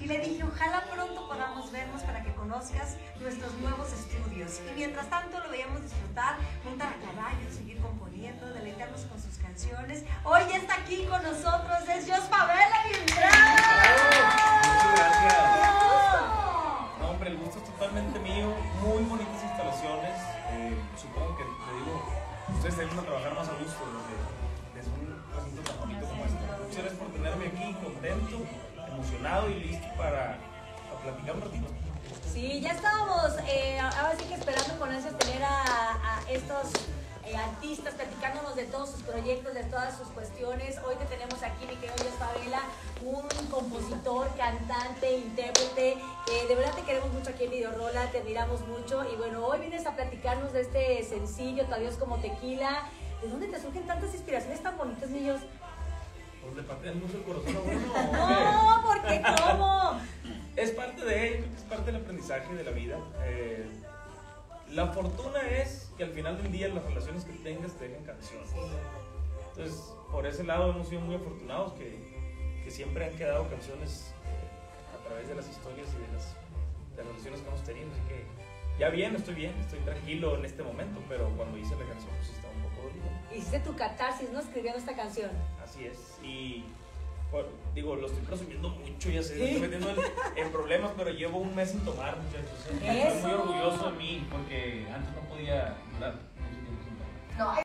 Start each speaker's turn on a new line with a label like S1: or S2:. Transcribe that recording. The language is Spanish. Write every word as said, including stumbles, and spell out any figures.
S1: y le dije, ojalá pronto podamos vernos para que conozcas nuestros nuevos estudios. Y mientras tanto lo veíamos disfrutar, montar a caballo, seguir componiendo, deleitarnos con sus canciones. Hoy ya está aquí con nosotros, es Jos Favela,
S2: Muchas gracias. No, hombre, el gusto es totalmente mío. Muy bonitas instalaciones. Eh, supongo que, te digo, ustedes tienen a trabajar más a gusto desde, desde un recinto tan bonito como este. Muchas gracias por tenerme aquí, contento, emocionado y listo para, para platicar un ratito.
S3: Sí, ya estábamos, eh, ahora sí que esperando con ansias tener a, a estos eh, artistas platicándonos de todos sus proyectos, de todas sus cuestiones. Hoy te tenemos aquí, mi querido Jos Favela, un compositor, cantante, intérprete, que de verdad te queremos mucho aquí en Videorola, te admiramos mucho. Y bueno, hoy vienes a platicarnos de este sencillo, Tu Adiós como Tequila. ¿De dónde te surgen tantas inspiraciones tan bonitas, mi Jos?
S2: Pues le patean mucho el corazón a uno.
S3: No, porque ¿cómo?
S2: Es parte de ello, es parte del aprendizaje de la vida. Eh, la fortuna es que al final del día las relaciones que tengas te dejen canciones. Entonces, por ese lado hemos sido muy afortunados que, que siempre han quedado canciones eh, a través de las historias y de las, de las relaciones que hemos tenido. Así que ya bien, estoy bien, estoy tranquilo en este momento, pero cuando hice la canción pues estaba un poco dolido.
S3: Hiciste tu catarsis, ¿no? Escribiendo esta canción.
S2: Así es, y por, digo, lo estoy presumiendo mucho, ya sé, ¿sí? Estoy metiendo en, en problemas, pero llevo un mes sin tomar, muchachos. ¿Eh? Estoy muy orgulloso de mí porque antes no podía durar mucho tiempo sin tomar.
S1: No.